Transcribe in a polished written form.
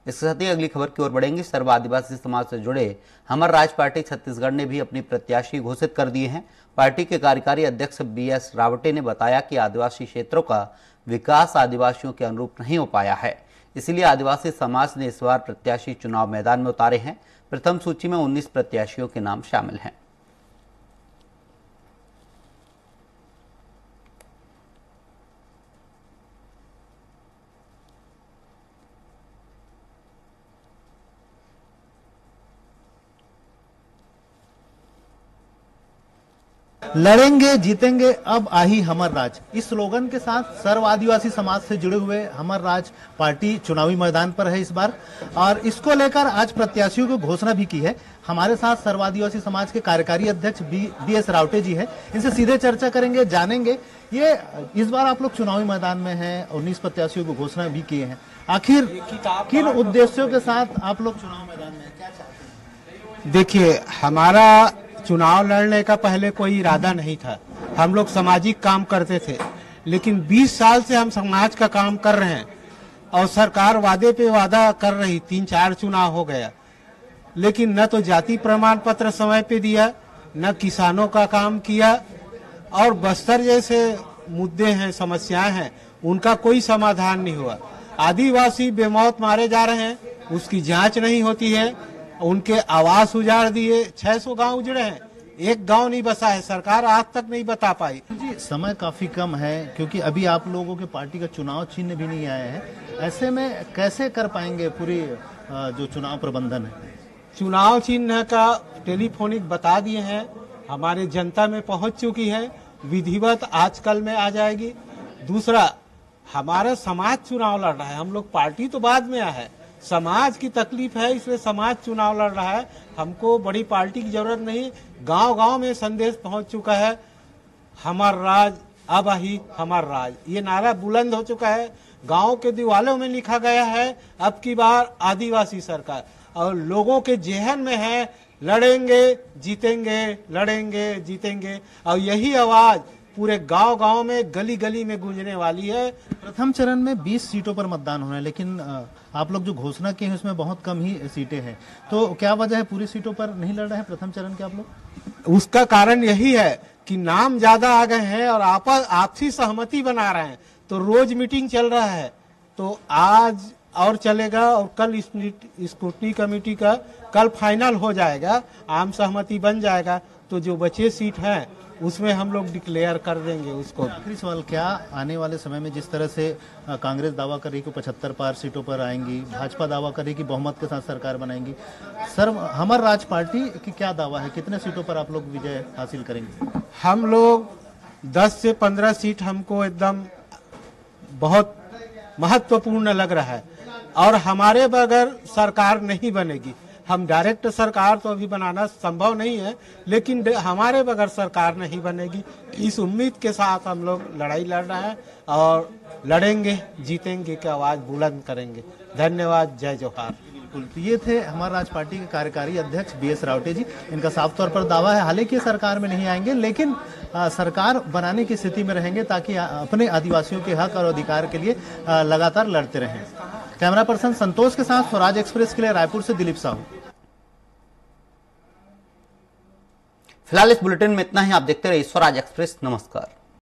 इसके साथ ही अगली खबर की ओर बढ़ेंगे। सर्व आदिवासी समाज से जुड़े हमर राज पार्टी छत्तीसगढ़ ने भी अपनी प्रत्याशी घोषित कर दिए हैं। पार्टी के कार्यकारी अध्यक्ष BS रावटे ने बताया कि आदिवासी क्षेत्रों का विकास आदिवासियों के अनुरूप नहीं हो पाया है, इसलिए आदिवासी समाज ने इस बार प्रत्याशी चुनाव मैदान में उतारे हैं। प्रथम सूची में 19 प्रत्याशियों के नाम शामिल हैं। लड़ेंगे जीतेंगे अब आही हमर राज, इस स्लोगन के साथ सर्व आदिवासी समाज से जुड़े हुए हमर राज पार्टी चुनावी मैदान पर है इस बार, और इसको लेकर आज प्रत्याशियों की घोषणा भी की है। हमारे साथ सर्व आदिवासी समाज के कार्यकारी अध्यक्ष BS रावटे जी हैं। इनसे सीधे चर्चा करेंगे, जानेंगे ये इस बार आप लोग चुनावी मैदान में हैं, 19 प्रत्याशियों को घोषणा भी किए हैं। आखिर किन उद्देश्यों के साथ आप लोग चुनाव मैदान में क्या चाहते हैं? देखिए, हमारा चुनाव लड़ने का पहले कोई इरादा नहीं था। हम लोग सामाजिक काम करते थे, लेकिन 20 साल से हम समाज का काम कर रहे हैं और सरकार वादे पे वादा कर रही। 3-4 चुनाव हो गया, लेकिन न तो जाति प्रमाण पत्र समय पे दिया, न किसानों का काम किया, और बस्तर जैसे मुद्दे हैं, समस्याएं हैं, उनका कोई समाधान नहीं हुआ। आदिवासी बेमौत मारे जा रहे हैं, उसकी जांच नहीं होती है। उनके आवास उजाड़ दिए, 600 गांव उजड़े हैं, एक गांव नहीं बसा है। सरकार आज तक नहीं बता पाई। जी, समय काफी कम है क्योंकि अभी आप लोगों के पार्टी का चुनाव चिन्ह भी नहीं आया है। ऐसे में कैसे कर पाएंगे पूरी जो चुनाव प्रबंधन है? चुनाव चिन्ह का टेलीफोनिक बता दिए हैं, हमारे जनता में पहुंच चुकी है, विधिवत आजकल में आ जाएगी। दूसरा, हमारा समाज चुनाव लड़ रहा है, हम लोग पार्टी तो बाद में आया है। समाज की तकलीफ है, इसलिए समाज चुनाव लड़ रहा है। हमको बड़ी पार्टी की जरूरत नहीं। गांव गांव में संदेश पहुंच चुका है, हमार राज अब ही हमार राज, ये नारा बुलंद हो चुका है। गांव के दीवालों में लिखा गया है, अब की बार आदिवासी सरकार, और लोगों के जेहन में है, लड़ेंगे जीतेंगे, लड़ेंगे जीतेंगे, और यही आवाज पूरे गांव गांव में, गली गली में गूंजने वाली है। प्रथम चरण में 20 सीटों पर मतदान होना है, लेकिन आप लोग जो घोषणा की है उसमें बहुत कम ही सीटें हैं, तो क्या वजह है पूरी सीटों पर नहीं लड़ रहे हैं प्रथम चरण के आप लोग? उसका कारण यही है कि नाम ज्यादा आ गए हैं और आपसी सहमति बना रहे हैं। तो रोज मीटिंग चल रहा है, तो आज और चलेगा, और कल स्क्रूटनी कमेटी का कल फाइनल हो जाएगा, आम सहमति बन जाएगा, तो जो बचे सीट हैं उसमें हम लोग डिक्लेयर कर देंगे उसको। आखिरी सवाल, क्या आने वाले समय में जिस तरह से कांग्रेस दावा कर रही कि 75 पार सीटों पर आएंगी, भाजपा दावा कर रही कि बहुमत के साथ सरकार बनाएंगी, सर हमर राज पार्टी की क्या दावा है, कितने सीटों पर आप लोग विजय हासिल करेंगे? हम लोग 10 से 15 सीट हमको एकदम बहुत महत्वपूर्ण लग रहा है, और हमारे बगैर सरकार नहीं बनेगी। हम डायरेक्ट सरकार तो अभी बनाना संभव नहीं है, लेकिन हमारे बगैर सरकार नहीं बनेगी। इस उम्मीद के साथ हम लोग लड़ाई लड़ रहे हैं, और लड़ेंगे जीतेंगे की आवाज बुलंद करेंगे। धन्यवाद, जय जोहार। बिल्कुल, ये थे हमार राज पार्टी के कार्यकारी अध्यक्ष BS रावटे जी। इनका साफ तौर पर दावा है, हालांकि सरकार में नहीं आएंगे, लेकिन सरकार बनाने की स्थिति में रहेंगे ताकि अपने आदिवासियों के हक और अधिकार के लिए लगातार लड़ते रहें। कैमरा पर्सन संतोष के साथ स्वराज एक्सप्रेस के लिए रायपुर से दिलीप साहू। फिलहाल इस बुलेटिन में इतना ही। आप देखते रहिए स्वराज एक्सप्रेस। नमस्कार।